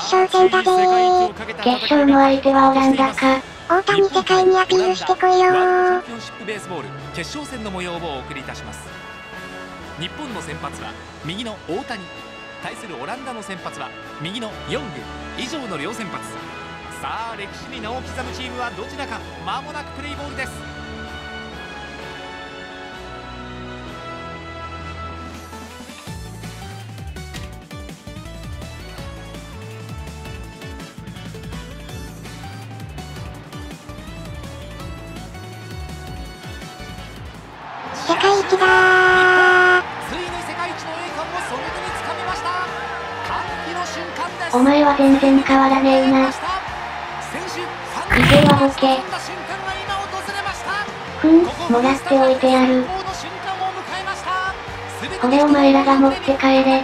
勝戦だぜー。 決勝の相手はオランダか。 大谷世界にアピールしてこいよー。 ワールドチャンピオンシップベースボール決勝戦の模様をお送りいたします。日本の先発は右の大谷、対するオランダの先発は右のヨング。以上の両先発。さあ歴史に名を刻むチームはどちらか。間もなくプレイボールです。 世界一だー。 ついに世界一の栄冠をその手に掴みました。歓喜の瞬間です。 お前は全然変わらねえな。 家計はボケ。もらっておいてやる。これお前らが持って帰れ。 今日は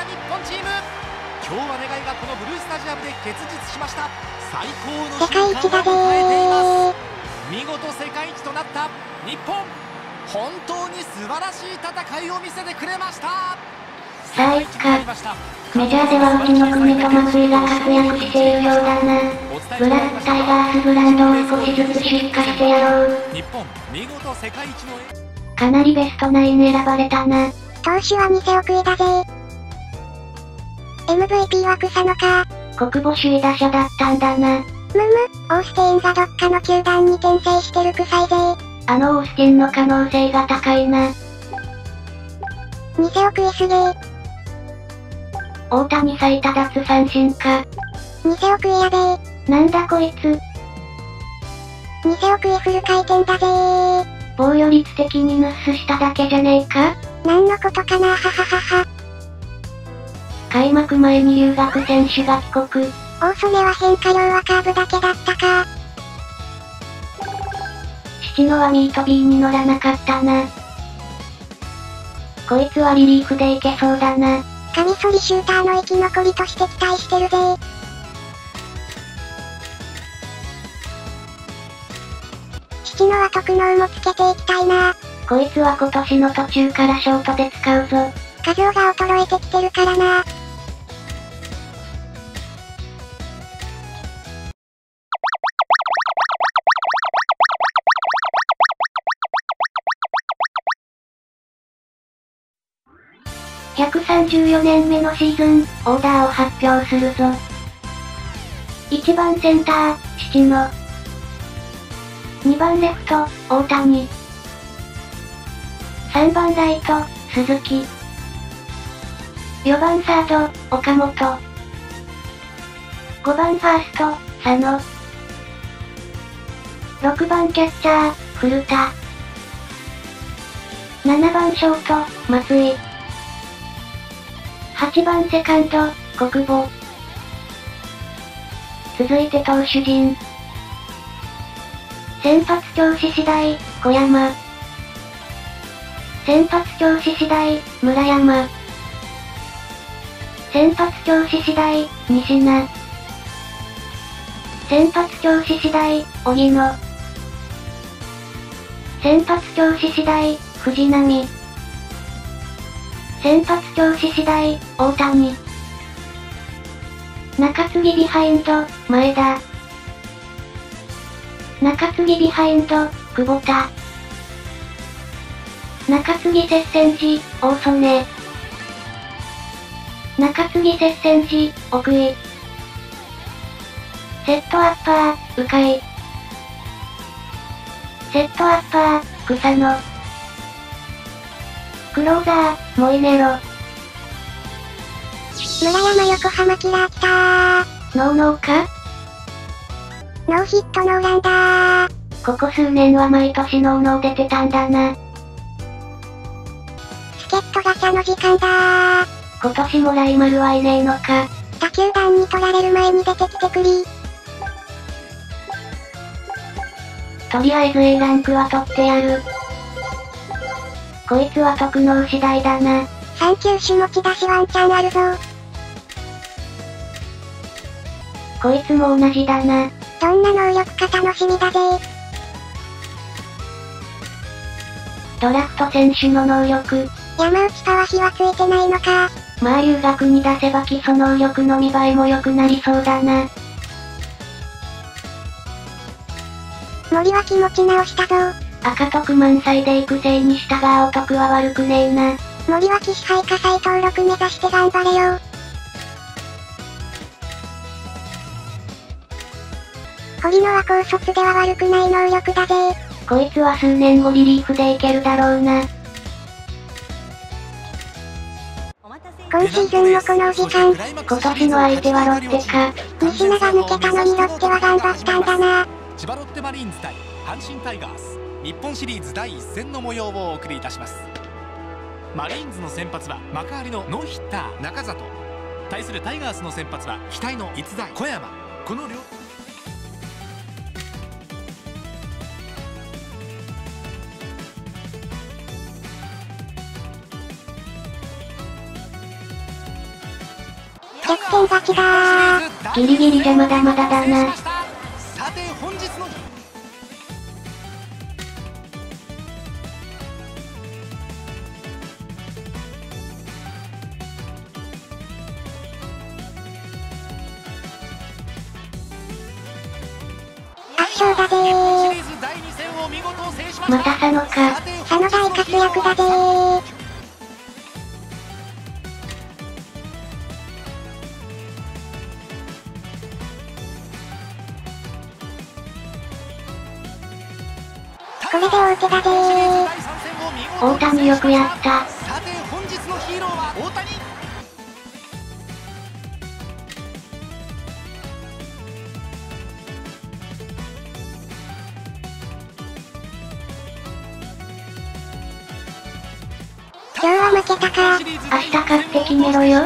願いがこのブルースタジアムで結実しました。最高の瞬間を迎えています。見事世界一となった日本、本当に素晴らしい戦いを見せてくれました。 さあいつか。メジャーではうちの国と松井が活躍しているようだな。ブラックタイガースブランドを少しずつ出荷してやろう。 日本見事世界一のかなりベストナイン選ばれたな。 投手は偽億位だぜ。MVP は草野か。 国母首位打者だったんだな。 オースティンがどっかの球団に転生してる臭いぜ。 あのオースティンの可能性が高いな。 偽億位すげー。 大谷最多奪三振か。 偽億位やべー。 なんだこいつ。 偽億位フル回転だぜー。 防御率的にヌッスしただけじゃねえか。 なんのことかなはははは。 開幕前に留学選手が帰国。 大曽根は変化量はカーブだけだったか。 父野はミート B に乗らなかったな。こいつはリリーフでいけそうだな。 カミソリシューターの生き残りとして期待してるぜ。父野は特能もつけていきたいな。 こいつは今年の途中からショートで使うぞ。 稼業が衰えてきてるからな。 134年目のシーズン、オーダーを発表するぞ。1番センター、父野。2番レフト、大谷。3番ライト、鈴木。4番サード、岡本。5番ファースト、佐野。6番キャッチャー、古田。7番ショート、松井。8番セカンド、国母。続いて投手陣。先発調子次第、小山。先発調子次第、村山。先発調子次第、西名。先発調子次第、荻野。先発調子次第、藤浪。先発調子次第、大谷。中継ぎビハインド、前田。中継ぎビハインド、久保田。中継ぎ接戦時、大曽根。中継ぎ接戦時、奥井。セットアッパー、鵜飼。セットアッパー、草野。クローザー、モイネロ。 村山横浜キラー来たー。 ノーノーか？ ノーヒットノーランだー。 ここ数年は毎年ノーノー出てたんだな。 チケットガチャの時間だー。 今年もライマルはいねえのか。 他球団に取られる前に出てきてくり。 とりあえず A ランクは取ってやる。こいつは特能次第だな。 3球種持ち出しワンチャンあるぞ。 こいつも同じだな。 どんな能力か楽しみだぜ。 ドラフト選手の能力。 山内パワヒはついてないのか。 まあ留学に出せば基礎能力の見栄えも良くなりそうだな。 森は気持ち直したぞ。 赤徳満載で育成にしたが青徳は悪くねえな。 森は騎士杯火災登録目指して頑張れよ。堀野は高卒では悪くない能力だぜ。 こいつは数年後リリーフでいけるだろうな。 今シーズンのこのお時間、 今年の相手はロッテか。 西名が抜けたのにロッテは頑張ったんだな。 千葉ロッテマリーンズ対阪神タイガース日本シリーズ第1戦の模様をお送りいたします。マリーンズの先発は幕張のノーヒッター中里、対するタイガースの先発は期待の逸材小山。この両逆転勝ちだー。 ギリギリじゃまだまだだな。 さて本日の圧勝だぜー。 シリーズ第2戦を見事制しました。 また佐野か。 佐野大活躍だぜー。これで大手だぜー。 大谷よくやった。 さて本日のヒーローは大谷。 今日は負けたか。 明日勝って決めろよ。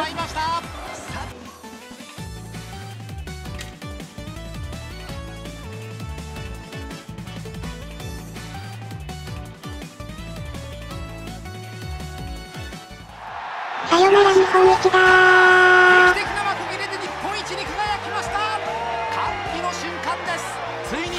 さよなら日本一だー。 劇的な幕切れで日本一に輝きました。歓喜の瞬間です。ついに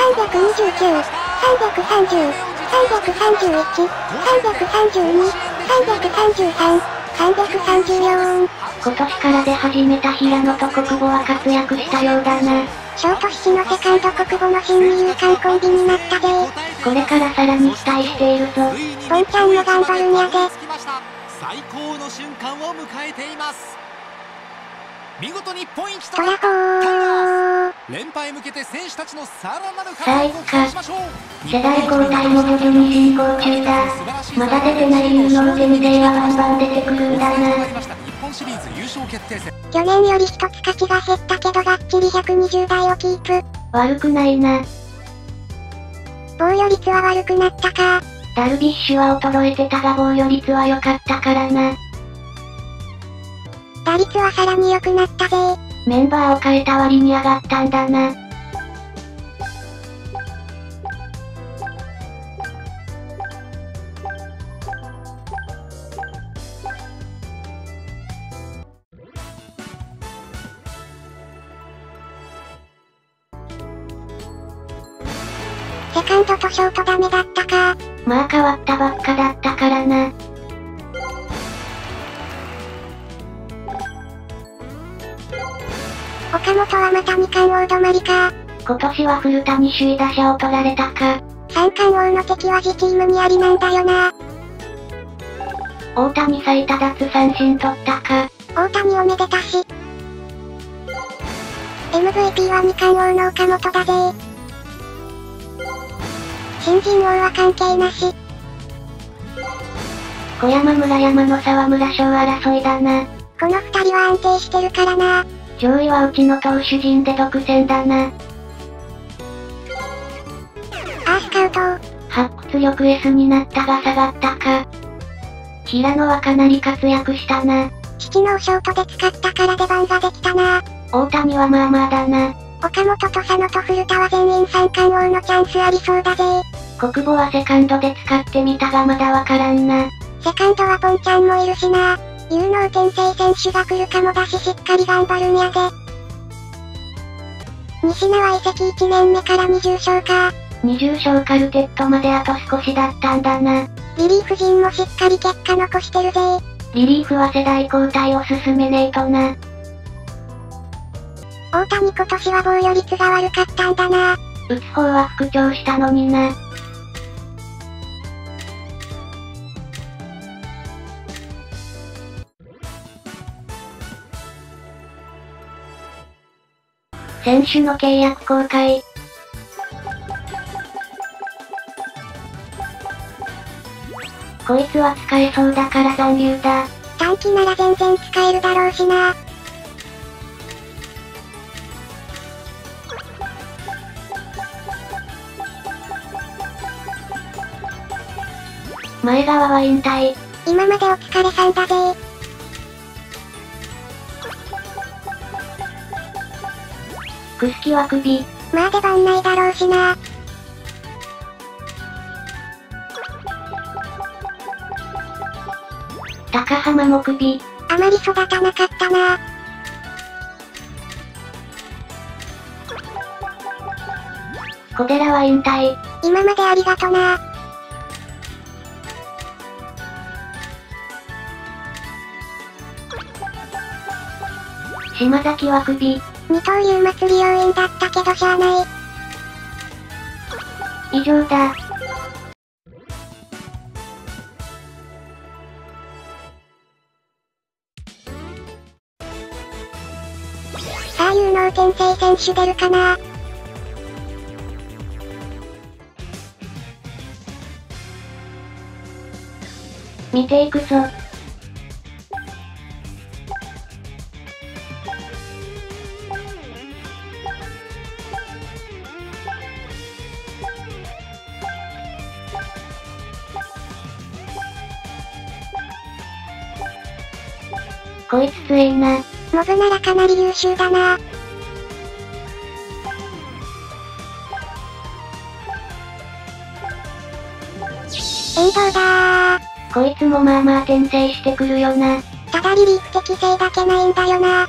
329、330、331、332、333、334。 今年から出始めた平野と国保は活躍したようだな。 ショート7のセカンド国母の新二遊間コンビになったぜ。 これからさらに期待しているぞ。 ポンちゃんも頑張るんやで。 最高の瞬間を迎えています。見事日本一とトラホなったタイガーー。 ス。連覇へ向けて選手たちのさらなるさあ行くか。 しましょう。 世代交代も徐々に進行中だ。まだ出てない有能ゼミ勢はバンバン出てくるんだな。 日本シリーズ優勝決定戦。 去年より一つ価値が減ったけどがっちり120台をキープ。 悪くないな。 防御率は悪くなったか。 ダルビッシュは衰えてたが防御率は良かったからな。 打率はさらに良くなったぜ。 メンバーを変えた割に上がったんだな。 セカンドとショートダメだったか。 まあ変わったばっかだったからな。 岡本はまた二冠王止まりか。 今年は古田に首位打者を取られたか。 三冠王の敵は自チームにありなんだよな。 大谷最多奪三振取ったか。 大谷おめでたし。MVP は二冠王の岡本だぜ。新人王は関係なし。 小山村山の沢村賞争いだな。 この二人は安定してるからな。 上位はうちの投手陣で独占だな。 スカウト。 発掘力 S になったが下がったか。平野はかなり活躍したな。 父のショートで使ったから出番ができたな。 大谷はまあまあだな。 岡本と佐野と古田は全員三冠王のチャンスありそうだぜ。 国母はセカンドで使ってみたがまだわからんな。 セカンドはポンちゃんもいるしな。有能転生選手が来るかもだししっかり頑張るんやで。西名は移籍1年目から20勝か。 20勝カルテットまであと少しだったんだな。 リリーフ陣もしっかり結果残してるぜ。 リリーフは世代交代を進めねえとな。 大谷今年は防御率が悪かったんだな。 打つ方は復調したのにな。選手の契約更改。こいつは使えそうだから残留だ。 短期なら全然使えるだろうしな。 前川は引退。 今までお疲れさんだぜ。 楠木はクビ。 まあ出番ないだろうしな。 高浜もクビ。 あまり育たなかったな。 小寺は引退。 今までありがとな。 島崎はクビ。 二刀流祭り要員だったけどしゃあない。 以上だ。 さあ有能転生選手出るかな。 見ていくぞ。こいつ強えな。 モブならかなり優秀だな。遠藤だー。 こいつもまあまあ転生してくるよな。 ただリリーフ適性だけないんだよな。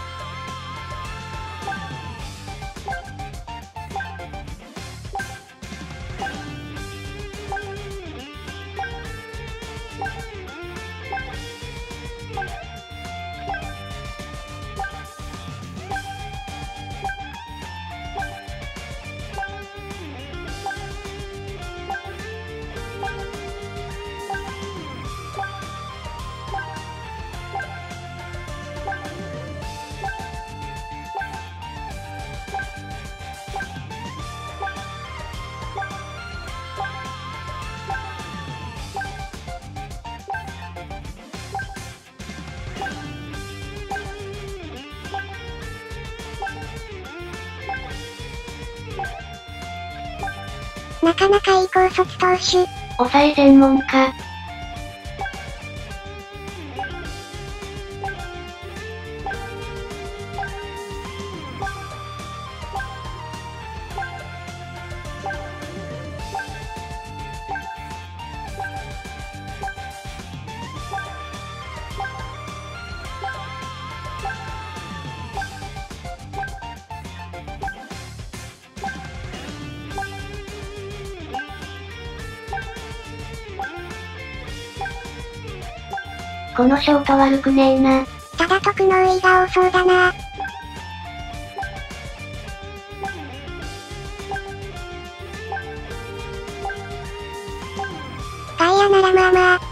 なかなかいい高卒投手。 抑え専門家。このショート悪くねえな。 ただ特能意が多そうだな。外野ならまあまあ。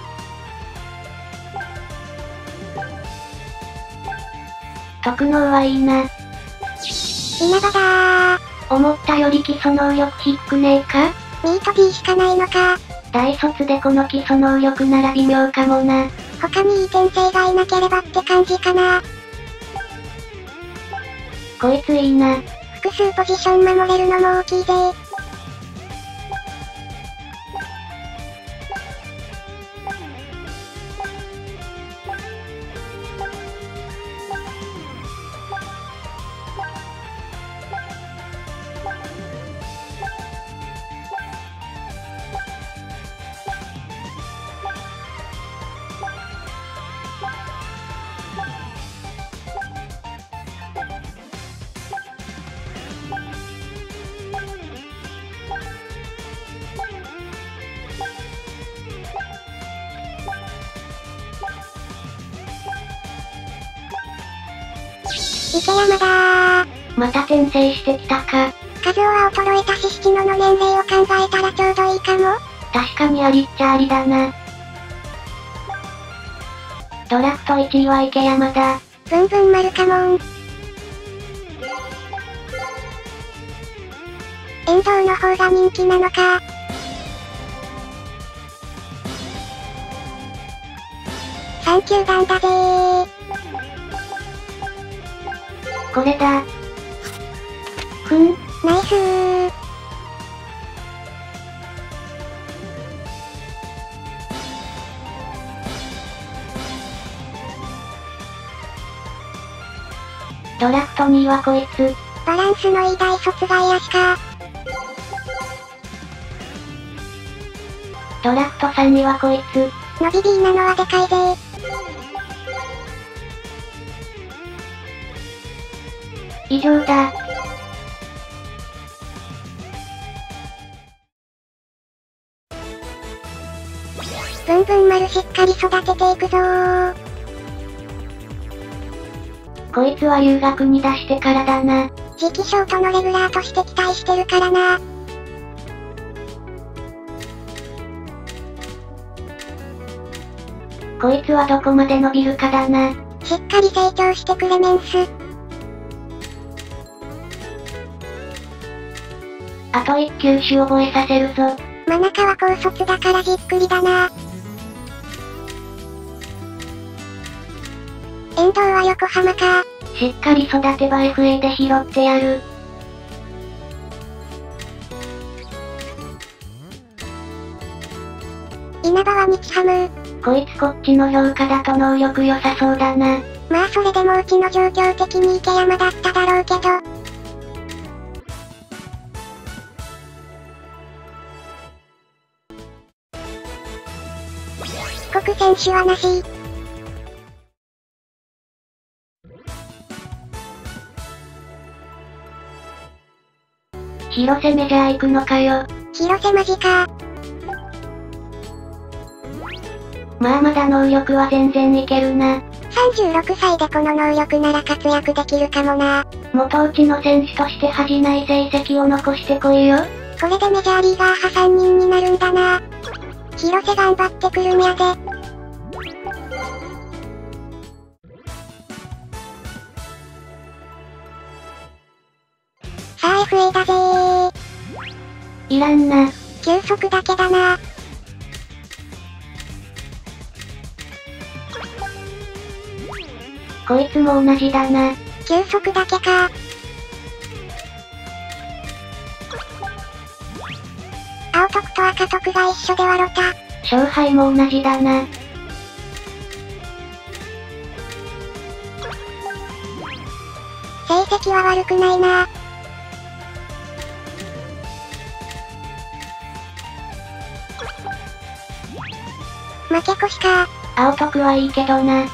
特能はいいな。 稲葉だー。 思ったより基礎能力低くねえか？ ミート D しかないのか。 大卒でこの基礎能力なら微妙かもな。 他にいい転生がいなければって感じかな。 こいついいな。 複数ポジション守れるのも大きいぜ。 池山だー。 また転生してきたか。 数は衰えたし七野の年齢を考えたらちょうどいいかも。 確かにありっちゃありだな。ドラフト1位は池山だ。 ブンブン丸かもん。遠藤の方が人気なのか。3球団だぜー。 これだ。 ナイスー。 ドラフト2位はこいつ。 バランスのいい大卒外野手か。 ドラフト3位はこいつ。 伸び B なのはでかいぜ。 以上だ。 ブンブン丸しっかり育てていくぞー。 こいつは留学に出してからだな。 次期ショートのレギュラーとして期待してるからな。 こいつはどこまで伸びるかだな。 しっかり成長してくれメンス。 あと1球種覚えさせるぞ。 真中は高卒だからじっくりだな。遠藤は横浜か。 しっかり育てば FA で拾ってやる。 稲葉は日ハム。 こいつこっちの評価だと能力良さそうだな。 まあそれでもうちの状況的に池山だっただろうけど。帰国選手はなし。 広瀬メジャー行くのかよ。 広瀬マジか。 まあまだ能力は全然いけるな。 36歳でこの能力なら活躍できるかもな。 元うちの選手として恥じない成績を残してこいよ。 これでメジャーリーガー派3人になるんだな。広瀬頑張ってくるんやで。さあ FA だぜー。 いらんな。 球速だけだな。 こいつも同じだな。 球速だけか。青徳と赤徳が一緒で笑った。 勝敗も同じだな。 成績は悪くないな。負け越しか。 青徳はいいけどな。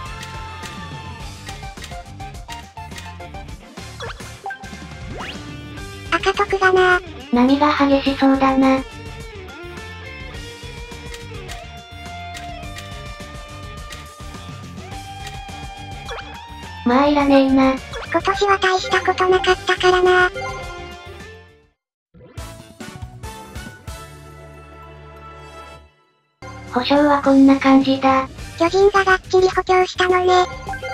赤徳がな。 波が激しそうだな。まあいらねえな。 今年は大したことなかったからな。 保証はこんな感じだ。 巨人ががっちり補強したのね。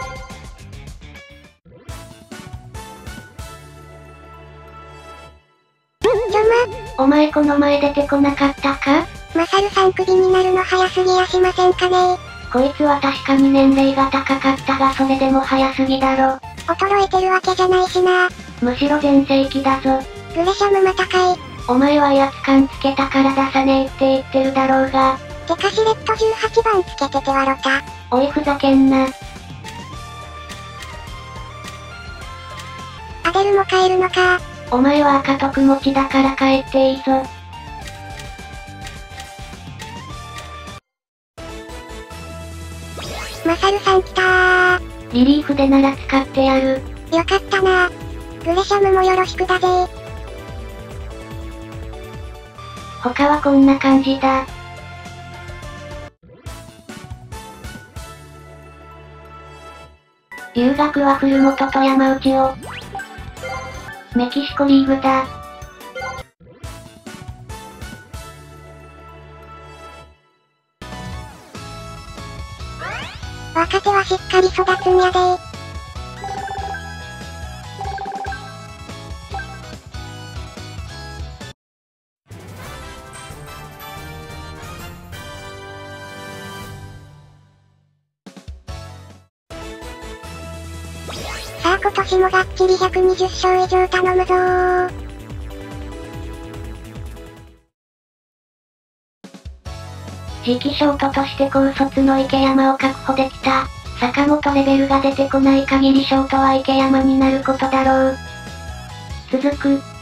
お前この前出てこなかったか？ マサルさんクビになるの早すぎやしませんかね。 こいつは確かに年齢が高かったがそれでも早すぎだろ。 衰えてるわけじゃないしな。 むしろ全盛期だぞ。 グレシャムまたかい。 お前は威圧感つけたから出さねえって言ってるだろうが。 てかしれっと18番つけてて笑った。 おいふざけんな。 アデルも帰るのか。 お前は赤徳持ちだから帰っていいぞ。 マサルさん来たー。 リリーフでなら使ってやる。 よかったな。グレシャムもよろしくだぜ。 他はこんな感じだ。 留学は古本と山内を。メキシコリーグだ。 若手はしっかり育つんやでー。さあ今年もがっちり120勝以上頼むぞー。 次期ショートとして高卒の池山を確保できた。坂本レベルが出てこない限りショートは池山になることだろう。続く。